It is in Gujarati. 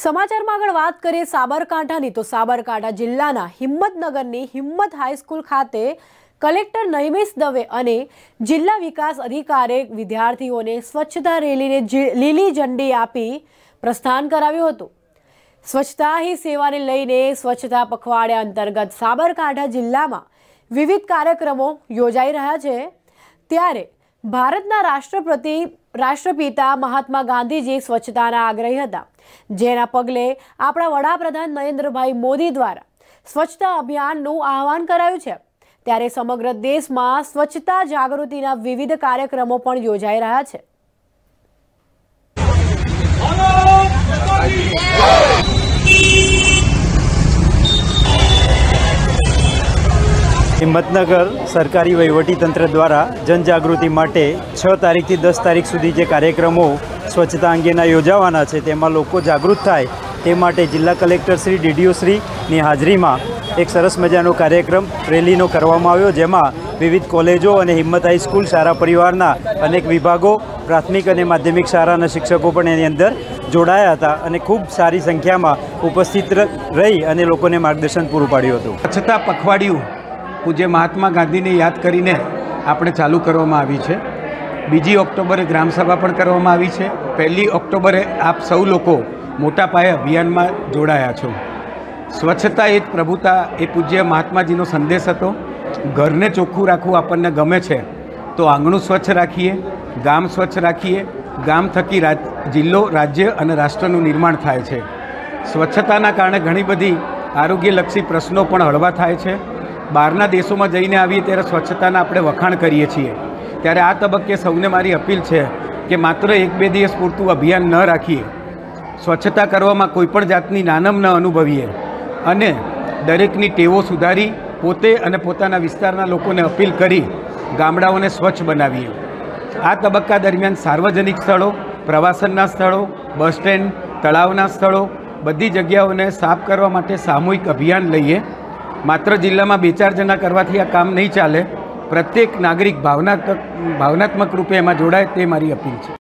સમાચારમાં આગળ વાત કરીએ સાબરકાંઠાની તો સાબરકાંઠા જિલ્લાના હિંમતનગરની હિંમત હાઈસ્કૂલ ખાતે કલેક્ટર નૈમિષ દવે અને જિલ્લા વિકાસ અધિકારીએ વિદ્યાર્થીઓને સ્વચ્છતા રેલીને લીલી ઝંડી આપી પ્રસ્થાન કરાવ્યું હતું। સ્વચ્છતા હી સેવાને લઈને સ્વચ્છતા પખવાડિયા અંતર્ગત સાબરકાંઠા જિલ્લામાં વિવિધ કાર્યક્રમો યોજાઈ રહ્યા છે। ત્યારે ભારતના રાષ્ટ્રપિતા મહાત્મા ગાંધીજી સ્વચ્છતાના આગ્રહી હતા, જેના પગલે આપણા વડાપ્રધાન નરેન્દ્રભાઈ મોદી દ્વારા સ્વચ્છતા અભિયાનનું આહવાન કરાયું છે। ત્યારે સમગ્ર દેશમાં સ્વચ્છતા જાગૃતિના વિવિધ કાર્યક્રમો પણ યોજાઈ રહ્યા છે। હિંમતનગર સરકારી વહીવટીતંત્ર દ્વારા જનજાગૃતિ માટે 6 તારીખથી 10 તારીખ સુધી જે કાર્યક્રમો સ્વચ્છતા અંગેના યોજાવાના છે તેમાં લોકો જાગૃત થાય તે માટે જિલ્લા કલેક્ટર શ્રી ડીડીઓ શ્રીની હાજરીમાં એક સરસ મજાનો કાર્યક્રમ રેલીનો કરવામાં આવ્યો, જેમાં વિવિધ કોલેજો અને હિંમત હાઈસ્કૂલ શાળા પરિવારના અનેક વિભાગો, પ્રાથમિક અને માધ્યમિક શાળાના શિક્ષકો પણ એની અંદર જોડાયા હતા અને ખૂબ સારી સંખ્યામાં ઉપસ્થિત રહી અને લોકોને માર્ગદર્શન પૂરું પાડ્યું હતું। સ્વચ્છતા પખવાડિયું પૂજ્ય મહાત્મા ગાંધીને યાદ કરીને આપણે ચાલુ કરવામાં આવી છે। 2 ઓક્ટોબરે ગ્રામસભા પણ કરવામાં આવી છે। 1 ઓક્ટોબરે આપ સૌ લોકો મોટા પાયે અભિયાનમાં જોડાયા છો। સ્વચ્છતા એ જ પ્રભુતા એ પૂજ્ય મહાત્માજીનો સંદેશ હતો। ઘરને ચોખ્ખું રાખવું આપણને ગમે છે તો આંગણું સ્વચ્છ રાખીએ, ગામ સ્વચ્છ રાખીએ, ગામ થકી જિલ્લો, રાજ્ય અને રાષ્ટ્રનું નિર્માણ થાય છે। સ્વચ્છતાના કારણે ઘણી બધી આરોગ્યલક્ષી પ્રશ્નો પણ હળવા થાય છે। બહારના દેશોમાં જઈને આવીએ ત્યારે સ્વચ્છતાના આપણે વખાણ કરીએ છીએ, ત્યારે આ તબક્કે સૌને મારી અપીલ છે કે માત્ર 1-2 દિવસ પૂરતું અભિયાન ન રાખીએ, સ્વચ્છતા કરવામાં કોઈપણ જાતની નાનમ ન અનુભવીએ અને દરેકની ટેવો સુધારી પોતે અને પોતાના વિસ્તારના લોકોને અપીલ કરી ગામડાઓને સ્વચ્છ બનાવીએ। આ તબક્કા દરમિયાન સાર્વજનિક સ્થળો, પ્રવાસનના સ્થળો, બસ સ્ટેન્ડ, તળાવના સ્થળો, બધી જગ્યાઓને સાફ કરવા માટે સામૂહિક અભિયાન લઈએ। માત્ર જિલ્લામાં 2-4 જણા કરવાથી આ કામ નહીં ચાલે, પ્રત્યેક નાગરિક ભાવનાત્મક રૂપે એમાં જોડાય તે મારી અપીલ છે।